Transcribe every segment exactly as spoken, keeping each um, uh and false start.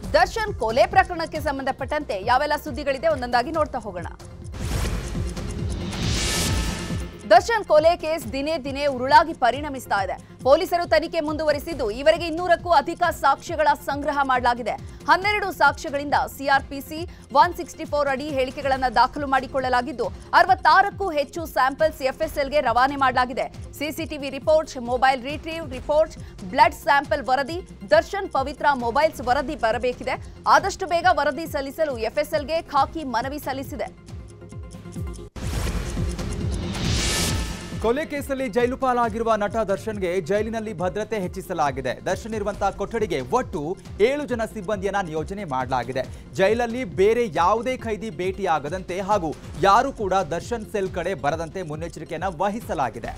ದರ್ಶನ್ ಕೊಲೆ ಪ್ರಕರಣಕ್ಕೆ ಸಂಬಂಧಪಟ್ಟಂತೆ ಯಾವೆಲ್ಲ ಸುದ್ದಿಗಳಿದೆ ಒಂದೊಂದಾಗಿ ನೋಡ್ತಾ ಹೋಗೋಣ. ದರ್ಶನ್ ಕೊಲೆ ಕೇಸ್ ದಿನೇ ದಿನೇ ಉರುಳಾಗಿ ಪರಿಣಮಿಸ್ತಾ ಇದೆ. ಪೊಲೀಸರು ತನಿಖೆ ಮುಂದುವರಿಸಿದ್ದು ಈವರೆಗೆ ಇನ್ನೂರಕ್ಕೂ ಅಧಿಕ ಸಾಕ್ಷ್ಯಗಳ ಸಂಗ್ರಹ ಮಾಡಲಾಗಿದೆ. ಹನ್ನೆರಡು ಸಾಕ್ಷ್ಯಗಳಿಂದ ಸಿಆರ್ಪಿಸಿ ಒನ್ ಸಿಕ್ಸ್ಟಿ ಫೋರ್ ಅಡಿ ಹೇಳಿಕೆಗಳನ್ನು ದಾಖಲು ಮಾಡಿಕೊಳ್ಳಲಾಗಿದ್ದು ಅರವತ್ತಾರಕ್ಕೂ ಹೆಚ್ಚು ಸ್ಯಾಂಪಲ್ಸ್ ಎಫ್ಎಸ್ಎಲ್ಗೆ ರವಾನೆ ಮಾಡಲಾಗಿದೆ. CCTV reports, mobile retrieve reports, blood sample ವರದಿ, ದರ್ಶನ್ ಪವಿತ್ರ ಮೊಬೈಲ್ಸ್ ವರದಿ ಬರಬೇಕಿದೆ. ಆದಷ್ಟು ಬೇಗ ವರದಿ ಸಲ್ಲಿಸಲು ಎಫ್ಎಸ್ಎಲ್ಗೆ ಖಾಕಿ ಮನವಿ ಸಲ್ಲಿಸಿದೆ. ಕೊಲೆ ಕೇಸಲ್ಲಿ ಜೈಲು ಪಾಲಾಗಿರುವ ನಟ ದರ್ಶನ್ಗೆ ಜೈಲಿನಲ್ಲಿ ಭದ್ರತೆ ಹೆಚ್ಚಿಸಲಾಗಿದೆ. ದರ್ಶನ್ ಇರುವಂತಹ ಕೊಠಡಿಗೆ ಒಟ್ಟು ಏಳು ಜನ ಸಿಬ್ಬಂದಿಯನ್ನ ನಿಯೋಜನೆ ಮಾಡಲಾಗಿದೆ. ಜೈಲಲ್ಲಿ ಬೇರೆ ಯಾವುದೇ ಖೈದಿ ಭೇಟಿಯಾಗದಂತೆ ಹಾಗೂ ಯಾರು ಕೂಡ ದರ್ಶನ್ ಸೆಲ್ ಕಡೆ ಬರದಂತೆ ಮುನ್ನೆಚ್ಚರಿಕೆಯನ್ನು ವಹಿಸಲಾಗಿದೆ.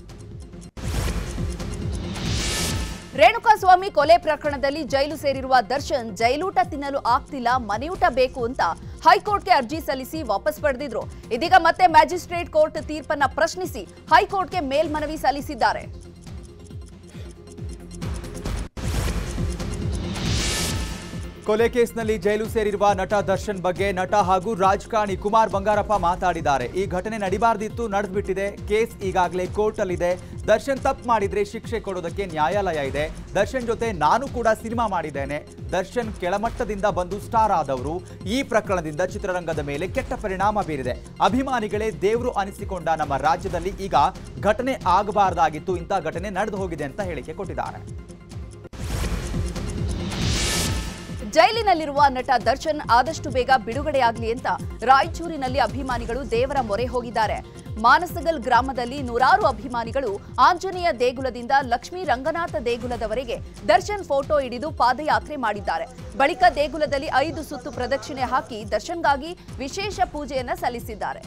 ರೇಣುಕಾಸ್ವಾಮಿ ಕೊಲೆ ಪ್ರಕರಣದಲ್ಲಿ ಜೈಲು ಸೇರಿರುವ ದರ್ಶನ್ ಜೈಲೂಟ ತಿನ್ನಲು ಆಗ್ತಿಲ್ಲ, ಮನೆಯೂಟ ಬೇಕು ಅಂತ ಹೈಕೋರ್ಟ್ಗೆ ಅರ್ಜಿ ಸಲ್ಲಿಸಿ ವಾಪಸ್ ಪಡೆದಿದ್ರು. ಇದೀಗ ಮತ್ತೆ ಮ್ಯಾಜಿಸ್ಟ್ರೇಟ್ ಕೋರ್ಟ್ ತೀರ್ಪನ್ನ ಪ್ರಶ್ನಿಸಿ ಹೈಕೋರ್ಟ್ಗೆ ಮೇಲ್ಮನವಿ ಸಲ್ಲಿಸಿದ್ದಾರೆ. ಕೊಲೆ ಕೇಸ್ನಲ್ಲಿ ಜೈಲು ಸೇರಿರುವ ನಟ ದರ್ಶನ್ ಬಗ್ಗೆ ನಟ ಹಾಗೂ ರಾಜಕಾರಣಿ ಕುಮಾರ್ ಬಂಗಾರಪ್ಪ ಮಾತಾಡಿದ್ದಾರೆ. ಈ ಘಟನೆ ನಡಿಬಾರ್ದಿತ್ತು, ನಡೆದ್ಬಿಟ್ಟಿದೆ. ಕೇಸ್ ಈಗಾಗಲೇ ಕೋರ್ಟ್ ಅಲ್ಲಿದೆ. ದರ್ಶನ್ ತಪ್ಪು ಮಾಡಿದ್ರೆ ಶಿಕ್ಷೆ ಕೊಡೋದಕ್ಕೆ ನ್ಯಾಯಾಲಯ ಇದೆ. ದರ್ಶನ್ ಜೊತೆ ನಾನು ಕೂಡ ಸಿನಿಮಾ ಮಾಡಿದ್ದೇನೆ. ದರ್ಶನ್ ಕೆಳಮಟ್ಟದಿಂದ ಬಂದು ಸ್ಟಾರ್ ಆದವರು. ಈ ಪ್ರಕರಣದಿಂದ ಚಿತ್ರರಂಗದ ಮೇಲೆ ಕೆಟ್ಟ ಪರಿಣಾಮ ಬೀರಿದೆ. ಅಭಿಮಾನಿಗಳೇ ದೇವರು ಅನಿಸಿಕೊಂಡ ನಮ್ಮ ರಾಜ್ಯದಲ್ಲಿ ಈಗ ಘಟನೆ ಆಗಬಾರ್ದಾಗಿತ್ತು, ಇಂಥ ಘಟನೆ ನಡೆದು ಹೋಗಿದೆ ಅಂತ ಹೇಳಿಕೆ ಕೊಟ್ಟಿದ್ದಾರೆ. ಜೈಲಿನಲ್ಲಿರುವ ನಟ ದರ್ಶನ್ ಆದಷ್ಟು ಬೇಗ ಬಿಡುಗಡೆಯಾಗಲಿ ಅಂತ ರಾಯಚೂರಿನಲ್ಲಿ ಅಭಿಮಾನಿಗಳು ದೇವರ ಮೊರೆ ಹೋಗಿದ್ದಾರೆ. ಮಾನಸಗಲ್ ಗ್ರಾಮದಲ್ಲಿ ನೂರಾರು ಅಭಿಮಾನಿಗಳು ಆಂಜನೇಯ ದೇಗುಲದಿಂದ ಲಕ್ಷ್ಮೀ ರಂಗನಾಥ ದೇಗುಲದವರೆಗೆ ದರ್ಶನ್ ಫೋಟೋ ಹಿಡಿದು ಪಾದಯಾತ್ರೆ ಮಾಡಿದ್ದಾರೆ. ಬಳಿಕ ದೇಗುಲದಲ್ಲಿ ಐದು ಸುತ್ತು ಪ್ರದಕ್ಷಿಣೆ ಹಾಕಿ ದರ್ಶನ್ಗಾಗಿ ವಿಶೇಷ ಪೂಜೆಯನ್ನ ಸಲ್ಲಿಸಿದ್ದಾರೆ.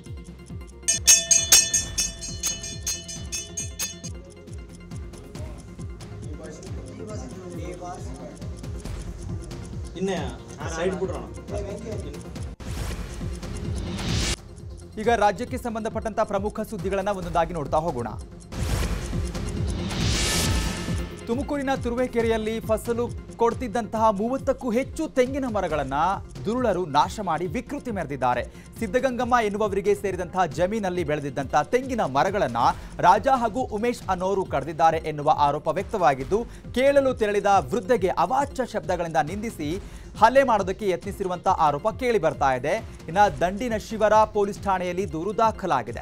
ಈಗ ರಾಜ್ಯಕ್ಕೆ ಸಂಬಂಧಪಟ್ಟಂತ ಪ್ರಮುಖ ಸುದ್ದಿಗಳನ್ನು ಒಂದೊಂದಾಗಿ ನೋಡ್ತಾ ಹೋಗೋಣ. ತುಮಕೂರಿನ ತುರುವೇಕೆರೆಯಲ್ಲಿ ಫಸಲು ಕೊಡ್ತಿದ್ದಂತಹ ಮೂವತ್ತಕ್ಕೂ ಹೆಚ್ಚು ತೆಂಗಿನ ಮರಗಳನ್ನು ದುರುಳರು ನಾಶ ಮಾಡಿ ವಿಕೃತಿ ಮೆರೆದಿದ್ದಾರೆ. ಸಿದ್ಧಗಂಗಮ್ಮ ಎನ್ನುವವರಿಗೆ ಸೇರಿದಂತಹ ಜಮೀನಲ್ಲಿ ಬೆಳೆದಿದ್ದಂತಹ ತೆಂಗಿನ ಮರಗಳನ್ನು ರಾಜಾ ಹಾಗೂ ಉಮೇಶ್ ಅನ್ನೋರು ಕಡಿದಿದ್ದಾರೆ ಎನ್ನುವ ಆರೋಪ ವ್ಯಕ್ತವಾಗಿದ್ದು, ಕೇಳಲು ತೆರಳಿದ ವೃದ್ಧೆಗೆ ಅವಾಚ್ಯ ಶಬ್ದಗಳಿಂದ ನಿಂದಿಸಿ ಹಲ್ಲೆ ಮಾಡೋದಕ್ಕೆ ಯತ್ನಿಸಿರುವಂತಹ ಆರೋಪ ಕೇಳಿ ಬರ್ತಾ ಇದೆ. ಇನ್ನು ದಂಡಿನ ಶಿವರ ಪೊಲೀಸ್ ಠಾಣೆಯಲ್ಲಿ ದೂರು ದಾಖಲಾಗಿದೆ.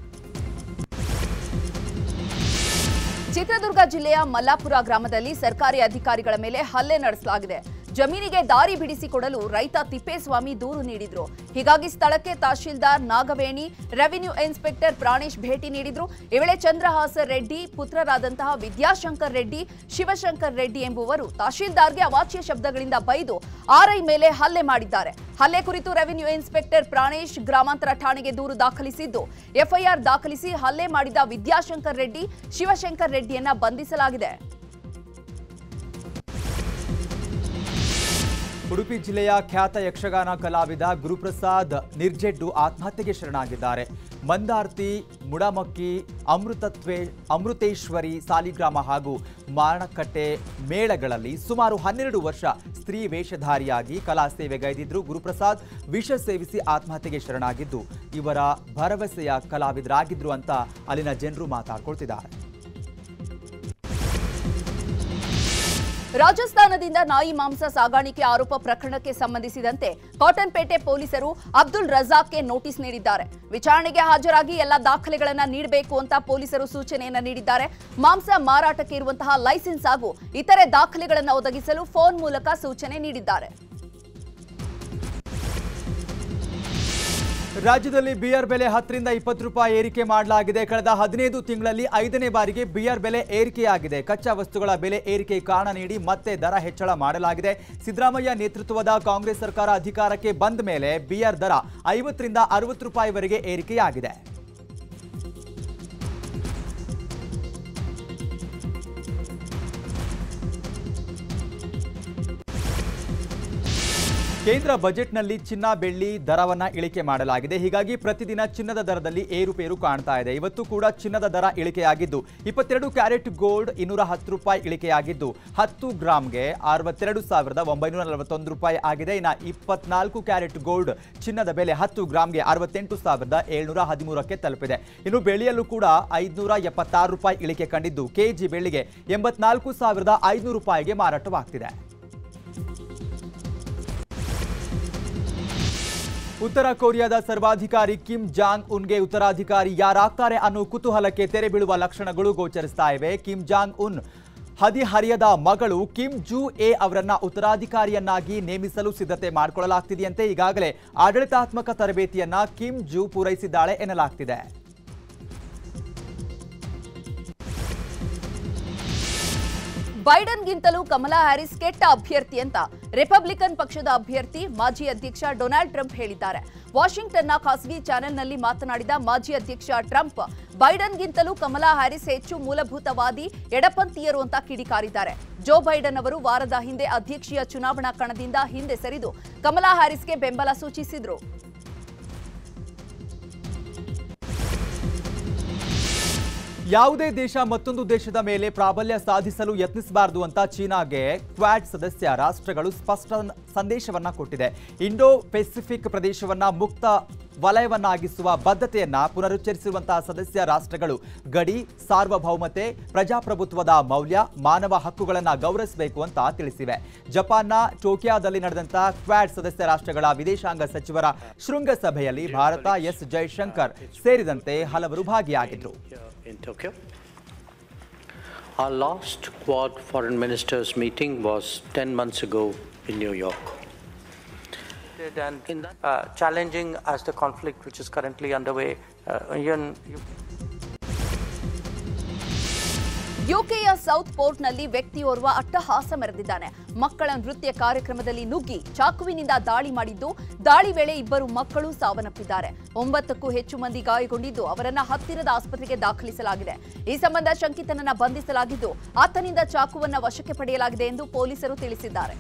ಚಿತ್ರದುರ್ಗ ಜಿಲ್ಲೆಯ ಮಲ್ಲಾಪುರ ಗ್ರಾಮದಲ್ಲಿ ಸರ್ಕಾರಿ ಅಧಿಕಾರಿಗಳ ಮೇಲೆ ಹಲ್ಲೆ ನಡೆಸಲಾಗಿದೆ. ಜಮೀನಿಗೆ ದಾರಿ ಬಿಡಿಸಿಕೊಡಲು ರೈತ ತಿಪ್ಪೇಸ್ವಾಮಿ ದೂರು ನೀಡಿದ್ರು. ಹೀಗಾಗಿ ಸ್ಥಳಕ್ಕೆ ತಹಶೀಲ್ದಾರ್ ನಾಗವೇಣಿ, ರೆವಿನ್ಯೂ ಇನ್ಸ್ಪೆಕ್ಟರ್ ಪ್ರಾಣೇಶ್ ಭೇಟಿ ನೀಡಿದ್ರು. ಈ ವೇಳೆ ಚಂದ್ರಹಾಸ ರೆಡ್ಡಿ ಪುತ್ರರಾದಂತಹ ವಿದ್ಯಾಶಂಕರ್ ರೆಡ್ಡಿ, ಶಿವಶಂಕರ್ ರೆಡ್ಡಿ ಎಂಬುವರು ತಹಶೀಲ್ದಾರ್ಗೆ ಅವಾಚ್ಯ ಶಬ್ದಗಳಿಂದ ಬೈದು ಆರ್ಐ ಮೇಲೆ ಹಲ್ಲೆ ಮಾಡಿದ್ದಾರೆ. ಹಲ್ಲೆ ಕುರಿತು ರೆವಿನ್ಯೂ ಇನ್ಸ್ಪೆಕ್ಟರ್ ಪ್ರಾಣೇಶ್ ಗ್ರಾಮಾಂತರ ಠಾಣೆಗೆ ದೂರು ದಾಖಲಿಸಿದ್ದು ಎಫ್ಐಆರ್ ದಾಖಲಿಸಿ ಹಲ್ಲೆ ಮಾಡಿದ ವಿದ್ಯಾಶಂಕರ್ ರೆಡ್ಡಿ, ಶಿವಶಂಕರ್ ರೆಡ್ಡಿಯನ್ನ ಬಂಧಿಸಲಾಗಿದೆ. ಉಡುಪಿ ಜಿಲ್ಲೆಯ ಖ್ಯಾತ ಯಕ್ಷಗಾನ ಕಲಾವಿದ ಗುರುಪ್ರಸಾದ್ ನಿರ್ಜೆಡ್ಡು ಆತ್ಮಹತ್ಯೆಗೆ ಶರಣಾಗಿದ್ದಾರೆ. ಮಂದಾರ್ತಿ, ಮುಡಮಕ್ಕಿ, ಅಮೃತತ್ವೇ ಅಮೃತೇಶ್ವರಿ ಸಾಲಿಗ್ರಾಮ ಹಾಗೂ ಮಾರಣಕಟ್ಟೆ ಮೇಳಗಳಲ್ಲಿ ಸುಮಾರು ಹನ್ನೆರಡು ವರ್ಷ ಸ್ತ್ರೀ ವೇಷಧಾರಿಯಾಗಿ ಕಲಾ ಸೇವೆಗೈದಿದ್ರು. ಗುರುಪ್ರಸಾದ್ ವಿಷ ಸೇವಿಸಿ ಆತ್ಮಹತ್ಯೆಗೆ ಶರಣಾಗಿದ್ದು ಇವರ ಭರವಸೆಯ ಕಲಾವಿದರಾಗಿದ್ರು ಅಂತ ಅಲ್ಲಿನ ಜನರು ಮಾತಾಡ್ಕೊಳ್ತಿದ್ದಾರೆ. ರಾಜಸ್ಥಾನದಿಂದ ನಾಯಿ ಮಾಂಸ ಸಾಗಾಣಿಕೆ ಆರೋಪ ಪ್ರಕರಣಕ್ಕೆ ಸಂಬಂಧಿಸಿದಂತೆ ಕಾಟನ್ಪೇಟೆ ಪೊಲೀಸರು ಅಬ್ದುಲ್ ರಜಾಕ್ಗೆ ನೋಟಿಸ್ ನೀಡಿದ್ದಾರೆ. ವಿಚಾರಣೆಗೆ ಹಾಜರಾಗಿ ಎಲ್ಲ ದಾಖಲೆಗಳನ್ನು ನೀಡಬೇಕು ಅಂತ ಪೊಲೀಸರು ಸೂಚನೆಯನ್ನ ನೀಡಿದ್ದಾರೆ. ಮಾಂಸ ಮಾರಾಟಕ್ಕೆ ಇರುವಂತಹ ಲೈಸೆನ್ಸ್ ಹಾಗೂ ಇತರೆ ದಾಖಲೆಗಳನ್ನು ಒದಗಿಸಲು ಫೋನ್ ಮೂಲಕ ಸೂಚನೆ ನೀಡಿದ್ದಾರೆ. ರಾಜ್ಯದಲ್ಲಿ ಬಿಯರ್ ಬೆಲೆ ಹತ್ತರಿಂದ ಇಪ್ಪತ್ತು ರೂಪಾಯಿ ಏರಿಕೆ ಮಾಡಲಾಗಿದೆ. ಕಳೆದ ಹದಿನೈದು ತಿಂಗಳಲ್ಲಿ ಐದನೇ ಬಾರಿಗೆ ಬಿಯರ್ ಬೆಲೆ ಏರಿಕೆಯಾಗಿದೆ. ಕಚ್ಚಾ ವಸ್ತುಗಳ ಬೆಲೆ ಏರಿಕೆ ಕಾರಣ ನೀಡಿ ಮತ್ತೆ ದರ ಹೆಚ್ಚಳ ಮಾಡಲಾಗಿದೆ. ಸಿದ್ದರಾಮಯ್ಯ ನೇತೃತ್ವದ ಕಾಂಗ್ರೆಸ್ ಸರ್ಕಾರ ಅಧಿಕಾರಕ್ಕೆ ಬಂದ ಮೇಲೆ ಬಿಯರ್ ದರ ಐವತ್ತರಿಂದ ಅರವತ್ತು ರೂಪಾಯಿವರೆಗೆ ಏರಿಕೆಯಾಗಿದೆ. ಕೇಂದ್ರ ಬಜೆಟ್ನಲ್ಲಿ ಚಿನ್ನ ಬೆಳ್ಳಿ ದರವನ್ನ ಇಳಿಕೆ ಮಾಡಲಾಗಿದೆ. ಹೀಗಾಗಿ ಪ್ರತಿದಿನ ಚಿನ್ನದ ದರದಲ್ಲಿ ಏರುಪೇರು ಕಾಣ್ತಾ ಇದೆ. ಇವತ್ತು ಕೂಡ ಚಿನ್ನದ ದರ ಇಳಿಕೆಯಾಗಿದ್ದು ಇಪ್ಪತ್ತೆರಡು ಕ್ಯಾರೆಟ್ ಗೋಲ್ಡ್ ಇನ್ನೂರ ಹತ್ತು ರೂಪಾಯಿ ಇಳಿಕೆಯಾಗಿದ್ದು ಹತ್ತು ಗ್ರಾಮ್ಗೆ ಅರವತ್ತೆರಡು ಸಾವಿರದ ಒಂಬೈನೂರ ನಲವತ್ತೊಂದು ರೂಪಾಯಿ ಆಗಿದೆ. ಇನ್ನು ಇಪ್ಪತ್ನಾಲ್ಕು ಕ್ಯಾರೆಟ್ ಗೋಲ್ಡ್ ಚಿನ್ನದ ಬೆಲೆ ಹತ್ತು ಗ್ರಾಮ್ಗೆ ಅರವತ್ತೆಂಟು ಸಾವಿರದ ಏಳ್ನೂರ ಹದಿಮೂರಕ್ಕೆ ತಲುಪಿದೆ. ಇನ್ನು ಬೆಳ್ಳಿಯಲ್ಲೂ ಕೂಡ ಐದುನೂರ ಎಪ್ಪತ್ತಾರು ರೂಪಾಯಿ ಇಳಿಕೆ ಕಂಡಿದ್ದು ಕೆಜಿ ಬೆಳ್ಳಿಗೆ ಎಂಬತ್ನಾಲ್ಕು ಸಾವಿರದ ಐನೂರು ರೂಪಾಯಿಗೆ ಮಾರಾಟವಾಗ್ತಿದೆ. ಉತ್ತರ ಕೊರಿಯಾದ ಸರ್ವಾಧಿಕಾರಿ ಕಿಮ್ ಜಾಂಗ್ ಉನ್ಗೆ ಉತ್ತರಾಧಿಕಾರಿ ಯಾರಾಗ್ತಾರೆ ಅನ್ನೋ ಕುತೂಹಲಕ್ಕೆ ತೆರೆ ಬೀಳುವ ಲಕ್ಷಣಗಳು ಗೋಚರಿಸ್ತಾ ಇವೆ. ಕಿಮ್ ಜಾಂಗ್ ಉನ್ ಹದಿಹರಿಯದ ಮಗಳು ಕಿಮ್ ಜೂ ಎ ಅವರನ್ನ ಉತ್ತರಾಧಿಕಾರಿಯನ್ನಾಗಿ ನೇಮಿಸಲು ಸಿದ್ಧತೆ ಮಾಡಿಕೊಳ್ಳಲಾಗ್ತಿದೆಯಂತೆ. ಈಗಾಗಲೇ ಆಡಳಿತಾತ್ಮಕ ತರಬೇತಿಯನ್ನ ಕಿಮ್ ಜೂ ಪೂರೈಸಿದ್ದಾಳೆ ಎನ್ನಲಾಗ್ತಿದೆ. ಬೈಡನ್ಗಿಂತಲೂ ಕಮಲಾ ಹ್ಯಾರಿಸ್ ಕೆಟ್ಟ ಅಭ್ಯರ್ಥಿ ಅಂತ ರಿಪಬ್ಲಿಕನ್ ಪಕ್ಷದ ಅಭ್ಯರ್ಥಿ ಮಾಜಿ ಅಧ್ಯಕ್ಷ ಡೊನಾಲ್ಡ್ ಟ್ರಂಪ್ ಹೇಳಿದ್ದಾರೆ. ವಾಷಿಂಗ್ಟನ್ನ ಖಾಸಗಿ ಚಾನೆಲ್ನಲ್ಲಿ ಮಾತನಾಡಿದ ಮಾಜಿ ಅಧ್ಯಕ್ಷ ಟ್ರಂಪ್ ಬೈಡನ್ಗಿಂತಲೂ ಕಮಲಾ ಹ್ಯಾರಿಸ್ ಹೆಚ್ಚು ಮೂಲಭೂತವಾದಿ ಎಡಪಂಥೀಯರು ಅಂತ ಕಿಡಿಕಾರಿದ್ದಾರೆ. ಜೋ ಬೈಡನ್ ಅವರು ವಾರದ ಹಿಂದೆ ಅಧ್ಯಕ್ಷೀಯ ಚುನಾವಣಾ ಕಣದಿಂದ ಹಿಂದೆ ಸರಿದು ಕಮಲಾ ಹ್ಯಾರಿಸ್ಗೆ ಬೆಂಬಲ ಸೂಚಿಸಿದ್ರು. ಯಾವುದೇ ದೇಶ ಮತ್ತೊಂದು ದೇಶದ ಮೇಲೆ ಪ್ರಾಬಲ್ಯ ಸಾಧಿಸಲು ಯತ್ನಿಸಬಾರದು ಅಂತ ಚೀನಾಗೆ ಕ್ವಾಡ್ ಸದಸ್ಯ ರಾಷ್ಟ್ರಗಳು ಸ್ಪಷ್ಟ ಸಂದೇಶವನ್ನ ಕೊಟ್ಟಿದೆ. ಇಂಡೋ ಪೆಸಿಫಿಕ್ ಪ್ರದೇಶವನ್ನ ಮುಕ್ತ ವಲಯವನ್ನಾಗಿಸುವ ಬದ್ಧತೆಯನ್ನ ಪುನರುಚ್ಚರಿಸಿರುವಂತಹ ಸದಸ್ಯ ರಾಷ್ಟ್ರಗಳು ಗಡಿ, ಸಾರ್ವಭೌಮತೆ, ಪ್ರಜಾಪ್ರಭುತ್ವದ ಮೌಲ್ಯ, ಮಾನವ ಹಕ್ಕುಗಳನ್ನು ಗೌರವಿಸಬೇಕು ಅಂತ ತಿಳಿಸಿವೆ. ಜಪಾನ್ನ ಟೋಕಿಯೋದಲ್ಲಿ ನಡೆದಂತಹ ಕ್ವಾಡ್ ಸದಸ್ಯ ರಾಷ್ಟ್ರಗಳ ವಿದೇಶಾಂಗ ಸಚಿವರ ಶೃಂಗಸಭೆಯಲ್ಲಿ ಭಾರತ, ಎಸ್ ಜೈಶಂಕರ್ ಸೇರಿದಂತೆ ಹಲವರು ಭಾಗಿಯಾಗಿದ್ದರು. In Tokyo. Our last Quad foreign ministers meeting was ten months ago in New York. And in that, uh, challenging as the conflict which is currently underway, uh, you, you ಯುಕೆಯ ಸೌತ್ ಪೋರ್ಟ್ನಲ್ಲಿ ವ್ಯಕ್ತಿಯೋರ್ವ ಅಟ್ಟಹಾಸ ಮೆರೆದಿದ್ದಾನೆ. ಮಕ್ಕಳ ನೃತ್ಯ ಕಾರ್ಯಕ್ರಮದಲ್ಲಿ ನುಗ್ಗಿ ಚಾಕುವಿನಿಂದ ದಾಳಿ ಮಾಡಿದ್ದು, ದಾಳಿ ವೇಳೆ ಇಬ್ಬರು ಮಕ್ಕಳು ಸಾವನ್ನಪ್ಪಿದ್ದಾರೆ. ಒಂಬತ್ತಕ್ಕೂ ಹೆಚ್ಚು ಮಂದಿ ಗಾಯಗೊಂಡಿದ್ದು ಅವರನ್ನ ಹತ್ತಿರದ ಆಸ್ಪತ್ರೆಗೆ ದಾಖಲಿಸಲಾಗಿದೆ. ಈ ಸಂಬಂಧ ಶಂಕಿತನನ್ನ ಬಂಧಿಸಲಾಗಿದ್ದು ಆತನಿಂದ ಚಾಕುವನ್ನ ವಶಕ್ಕೆ ಪಡೆಯಲಾಗಿದೆ ಎಂದು ಪೊಲೀಸರು ತಿಳಿಸಿದ್ದಾರೆ.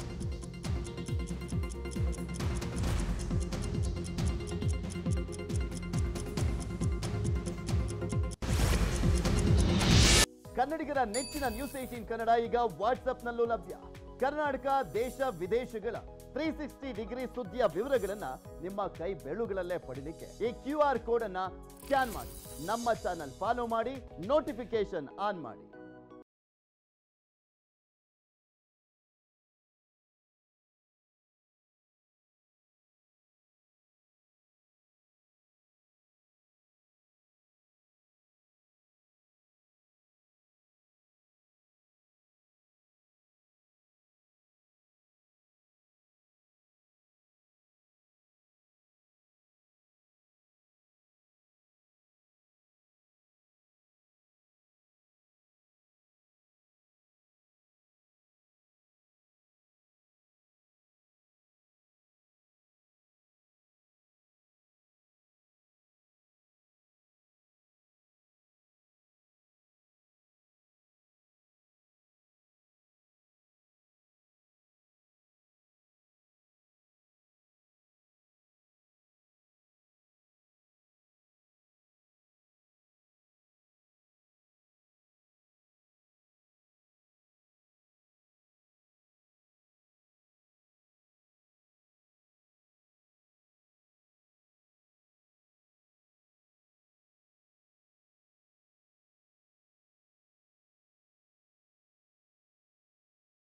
ಕನ್ನಡಿಗರ ನೆಚ್ಚಿನ ನ್ಯೂಸ್ ಏಟೀನ್ ಕನ್ನಡ ಈಗ ವಾಟ್ಸ್ಆಪ್ನಲ್ಲೂ ಲಭ್ಯ. ಕರ್ನಾಟಕ, ದೇಶ ವಿದೇಶಗಳ ತ್ರೀ ಸಿಕ್ಸ್ಟಿ ಡಿಗ್ರಿ ಸುದ್ದಿಯ ವಿವರಗಳನ್ನ ನಿಮ್ಮ ಕೈ ಬೆರಳುಗಳಲ್ಲೇ ಪಡಿಲಿಕ್ಕೆ ಈ ಕ್ಯೂ ಆರ್ ಕೋಡ್ ಅನ್ನ ಸ್ಕ್ಯಾನ್ ಮಾಡಿ ನಮ್ಮ ಚಾನಲ್ ಫಾಲೋ ಮಾಡಿ, ನೋಟಿಫಿಕೇಶನ್ ಆನ್ ಮಾಡಿ.